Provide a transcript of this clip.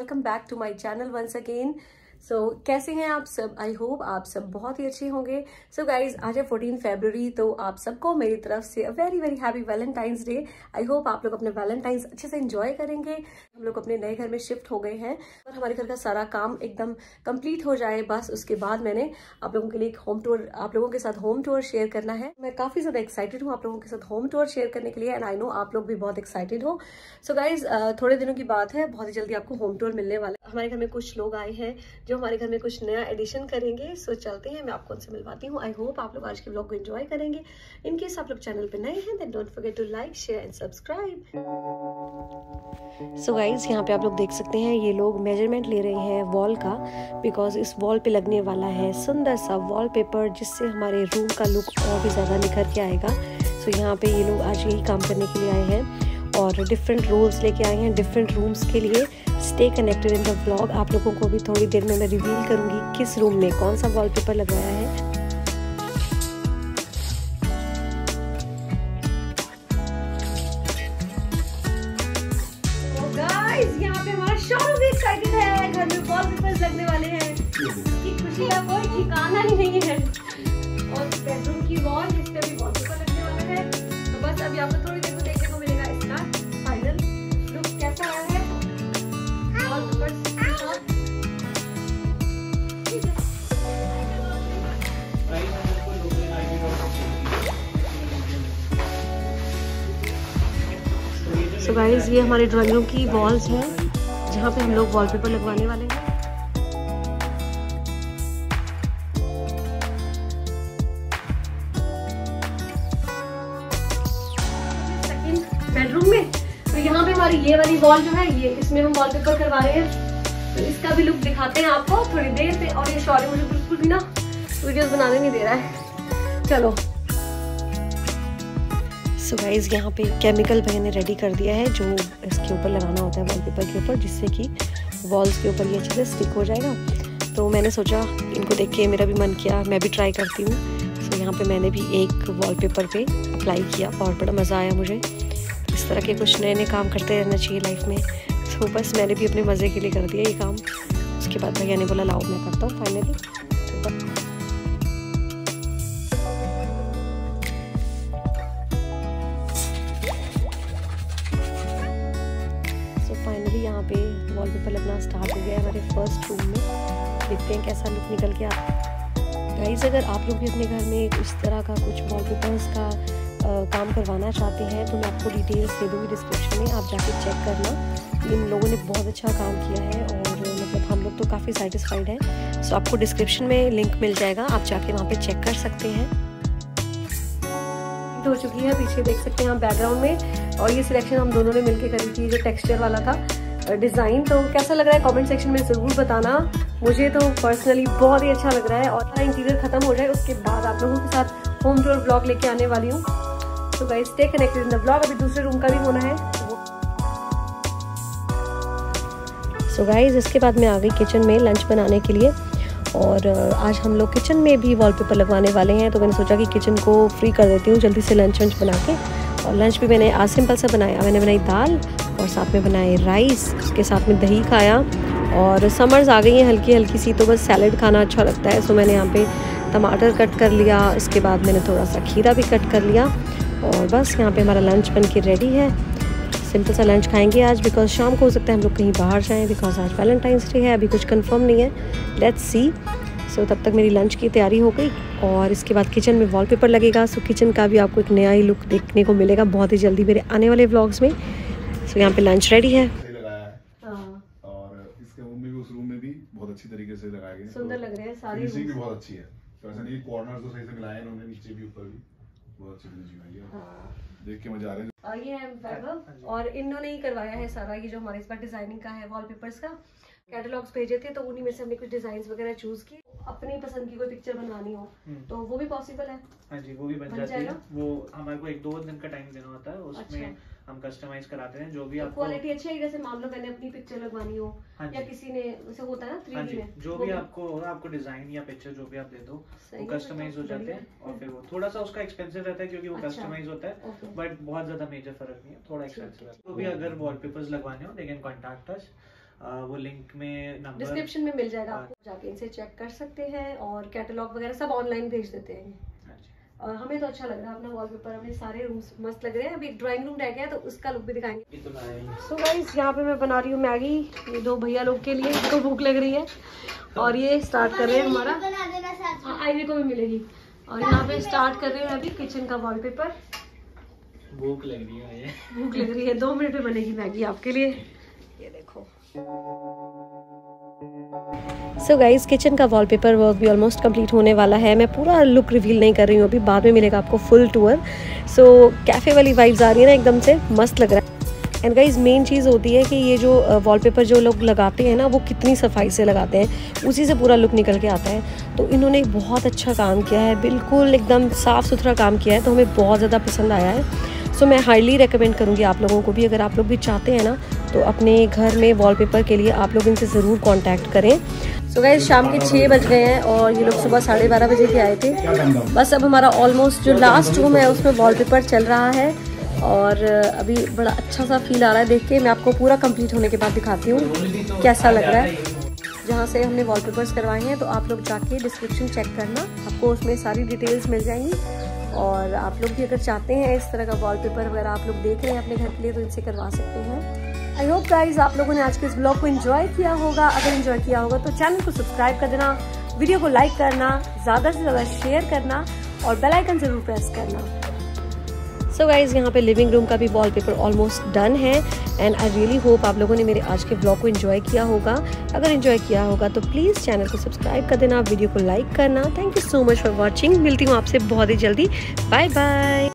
Welcome back to my channel once again. So कैसे हैं आप सब? आई होप आप सब बहुत ही अच्छे होंगे। सो गाइज आज है 14 फरवरी, तो आप सबको मेरी तरफ से a very very happy Valentine's Day. I hope आप लोग अपने वैलेंटाइंस अच्छे से एंजॉय करेंगे। हम लोग अपने नए घर में शिफ्ट हो गए हैं और हमारे घर का सारा काम एकदम कंप्लीट हो जाए, बस उसके बाद मैंने आप लोगों के लिए एक होम टूर, आप लोगों के साथ होम टूर शेयर करना है। मैं काफी ज्यादा एक्साइटेड हूँ आप लोगों के साथ होम टूर शेयर करने के लिए, एंड आई नो आप लोग भी बहुत एक्साइटेड हो। सो गाइज थोड़े दिनों की बात है, बहुत ही जल्दी आपको होम टूर मिलने वाला है। हमारे घर में कुछ लोग आए हैं जो हमारे घर में कुछ नया एडिशन करेंगे। सो चलते हैं, मैं आपको उनसे मिलवाती हूँ। आई होप आप लोग आज के व्लॉग को एंजॉय करेंगे। इन केस आप लोग चैनल पे नए हैं then don't forget to like, share and subscribe. So guys यहाँ पे आप लोग देख सकते हैं ये लोग मेजरमेंट ले रहे हैं वॉल का, बिकॉज इस वॉल पे लगने वाला है सुंदर सा वॉलपेपर, जिससे हमारे रूम का लुक और भी ज़्यादा निखर के आएगा। सो यहाँ पे ये लोग आज यही काम करने के लिए आए हैं और डिफरेंट रोल्स लेके आए हैं डिफरेंट रूम्स के लिए। Stay connected in the vlog. आप लोगों को भी थोड़ी देर में मैं रिवील करूंगी किस रूम में कौन सा वॉलपेपर लगवाया है। तो गाइस यहाँ पे हमारा शौर्य भी एक्साइटेड है, घर में वॉलपेपर्स लगने वाले हैं। इसकी खुशी का कोई ठिकाना ही नहीं है। और बेडरूम की वॉल जिस पे भी वॉलपेपर लगने वाला है, तो बस अभी आपको थोड़ी देर में देखने को मिलेगा इसका फाइनल लुक कैसा आया है। सो गाइस ये हमारे ड्राइंग रूम की वॉल्स हैं जहाँ पे हम लोग वॉलपेपर लगवाने वाले हैं। बेडरूम में तो यहाँ पे हमारी ये वाली वॉल जो है, ये इसमें हम वॉलपेपर करवा रहे हैं, तो इसका भी लुक दिखाते हैं आपको थोड़ी देर पे। और ये शौर्य मुझे बिल्कुल भी ना वीडियोस बनाने नहीं दे रहा है। चलो सो गाइस यहाँ पे केमिकल भैया ने रेडी कर दिया है जो इसके ऊपर लगाना होता है वॉलपेपर के ऊपर, जिससे कि वॉल्स के ऊपर ये अच्छे से स्टिक हो जाएगा। तो मैंने सोचा इनको देख के मेरा भी मन किया मैं भी ट्राई करती हूँ। सो यहाँ पे मैंने भी एक वॉलपेपर पे अप्लाई किया और बड़ा मज़ा आया मुझे। इस तरह के कुछ नए नए काम करते रहना चाहिए लाइफ में। तो बस मैंने भी अपने मज़े के लिए कर दिया ये काम। उसके बाद भैया ने बोला लाओ मैं करता हूँ फाइनली। फाइनली यहाँ पे वॉलपेपर लगना स्टार्ट हो गया है हमारे फर्स्ट रूम में। देखते हैं कैसा लुक निकल के आता है। गाइस अगर आप लोग भी अपने घर में इस तरह का कुछ वॉलपेपर्स का काम करवाना चाहते हैं तो मैं आपको डिटेल्स दे दूँगी डिस्क्रिप्शन में, आप जाके चेक करना। इन लोगों ने बहुत अच्छा काम किया है और मतलब हम लोग तो काफ़ी सेटिस्फाइड हैं। सो आपको डिस्क्रिप्शन में लिंक मिल जाएगा, आप जाके वहाँ पे चेक कर सकते हैं। हो चुकी है, पीछे देख सकते हैं आप बैकग्राउंड में, और ये सिलेक्शन हम दोनों ने मिलके करी थी, जो टेक्सचर वाला था डिज़ाइन। तो कैसा लग रहा है कमेंट सेक्शन में ज़रूर बताना। मुझे तो पर्सनली बहुत ही अच्छा लग रहा है। और इंटीरियर खत्म हो जाए उसके बाद आप लोगों के साथ होम टूर व्लॉग लेके आने वाली हूँ। तो guys stay connected in the vlog. अभी दूसरे रूम का भी होना है। सो गाइस इसके बाद मैं आ गई किचन में लंच बनाने के लिए, और आज हम लोग किचन में भी वॉलपेपर लगवाने वाले हैं। तो मैंने सोचा कि किचन को फ्री कर देती हूँ जल्दी से लंच वंच बना के। और लंच भी मैंने आज सिंपल सा बनाया, मैंने बनाई दाल और साथ में बनाए राइस, उसके साथ में दही खाया। और समर्स आ गई हैं हल्की हल्की सी, तो बस सैलड खाना अच्छा लगता है। सो मैंने यहाँ पे टमाटर कट कर लिया, इसके बाद मैंने थोड़ा सा खीरा भी कट कर लिया, और बस यहाँ पे हमारा लंच बन के रेडी है। सिंपल सा लंच खाएंगे आज, बिकॉज शाम को हो सकता है हम लोग कहीं बाहर जाएं, बिकॉज आज वैलेंटाइंस डे है। अभी कुछ कंफर्म नहीं है, लेट्स सी। सो तब तक मेरी लंच की तैयारी हो गई और इसके बाद किचन में वॉलपेपर लगेगा। सो किचन का भी आपको एक नया ही लुक देखने को मिलेगा बहुत ही जल्दी मेरे आने वाले व्लॉग्स में। सो यहाँ पे लंच रेडी है। और इसके रूम में भी उस रूम में भी बहुत अच्छी तरीके से लगाए गए, सुंदर लग रहे हैं सारे। फिनिशिंग भी बहुत अच्छी है, तो ऐसा नहीं कॉर्नर तो सही से मिलाए इन्होंने, नीचे भी ऊपर भी बहुत अच्छी फिनिशिंग आई है। देख के मजा आ रहा है। ये है वैभव और इन्होंने ही करवाया है सारा ये जो हमारे इस बार डिजाइनिंग का है वॉलपेपर्स का। कैटलॉग्स भेजे थे तो उन्हीं में से हमने कुछ डिजाइन्स वगैरह चूज की। अपनी पसंद की कोई पिक्चर बनवानी हो तो वो भी पॉसिबल है। हाँ जी वो भी बन जाती है। वो हमारे को 1-2 दिन का टाइम देना होता है, उसमें हम कस्टमाइज कराते हैं जो भी आपको क्वालिटी अच्छी है। जैसे मान लो मैंने अपनी पिक्चर लगवानी हो या किसी ने उसे होता है ना 3D में, जो भी आपको डिजाइन या पिक्चर जो भी आप दे दो वो कस्टमाइज हो जाते हैं। और फिर वो थोड़ा सा उसका एक्सपेंसिव रहता है क्योंकि वो कस्टमाइज होता है, बट बहुत ज्यादा मेजर फर्क नहीं है, थोड़ा एक्सपेंसिव है। तो भी अगर वॉलपेपर्स लगवाने हो दे कैन कॉन्टैक्ट अस। वो लिंक में नंबर डिस्क्रिप्शन में मिल जाएगा, आपको जाके इनसे चेक कर सकते हैं और कैटलॉग वगैरह सब ऑनलाइन भेज देते हैं। और हमें तो अच्छा लग रहा है अपना वॉलपेपर, हमें सारे रूम्स मस्त लग रहे हैं। अभी ड्राइंग रूम रह गया है तो उसका लुक भी दिखाएंगे। सो गाइस यहाँ पे मैं बना रही हूँ मैगी, ये 2 भैया लोग के लिए, इनको भूख लग रही है और ये स्टार्ट कर रहे हैं हमारा, आईवी को भी मिलेगी। और यहाँ पे स्टार्ट कर रहे हैं अभी किचन का वॉलपेपर। भूख लग रही है, ये भूख लग रही है, 2 मिनट में बनेगी मैगी आपके लिए, ये देखो। सो गाइस किचन का वॉलपेपर वर्क भी ऑलमोस्ट कंप्लीट होने वाला है। मैं पूरा लुक रिवील नहीं कर रही हूँ अभी, बाद में मिलेगा आपको फुल टूर। सो कैफ़े वाली वाइब्स आ रही है ना, एकदम से मस्त लग रहा है। एंड गाइस मेन चीज़ होती है कि ये जो वॉलपेपर जो लोग लगाते हैं ना, वो कितनी सफाई से लगाते हैं, उसी से पूरा लुक निकल के आता है। तो इन्होंने बहुत अच्छा काम किया है, बिल्कुल एकदम साफ़ सुथरा काम किया है, तो हमें बहुत ज़्यादा पसंद आया है। सो मैं हाईली रेकमेंड करूँगी आप लोगों को भी, अगर आप लोग भी चाहते हैं ना तो अपने घर में वॉलपेपर के लिए आप लोग इनसे ज़रूर कांटेक्ट करें। सो गाइस शाम के 6 बज गए हैं और ये लोग सुबह 12:30 बजे के आए थे। बस अब हमारा ऑलमोस्ट जो लास्ट रूम है उसमें वॉलपेपर चल रहा है और अभी बड़ा अच्छा सा फील आ रहा है देख के। मैं आपको पूरा कंप्लीट होने के बाद दिखाती हूँ कैसा लग रहा है। जहाँ से हमने वॉलपेपर्स करवाए हैं तो आप लोग जाके डिस्क्रिप्शन चेक करना, आपको उसमें सारी डिटेल्स मिल जाएंगी। और आप लोग भी अगर चाहते हैं इस तरह का वॉलपेपर वगैरह आप लोग देख रहे हैं अपने घर के लिए तो इनसे करवा सकते हैं। आई होप गाइज आप लोगों ने आज के इस ब्लॉग को एंजॉय किया होगा। अगर एंजॉय किया होगा तो चैनल को सब्सक्राइब कर देना, वीडियो को लाइक करना, ज़्यादा से ज़्यादा शेयर करना और बेल आइकन ज़रूर प्रेस करना। सो गाइज यहाँ पे लिविंग रूम का भी वॉलपेपर ऑलमोस्ट डन है एंड आई रियली होप आप लोगों ने मेरे आज के ब्लॉग को एंजॉय किया होगा। अगर एंजॉय किया होगा तो प्लीज़ चैनल को सब्सक्राइब कर देना, वीडियो को लाइक करना। Thank you so much for watching. मिलती हूँ आपसे बहुत ही जल्दी। Bye bye.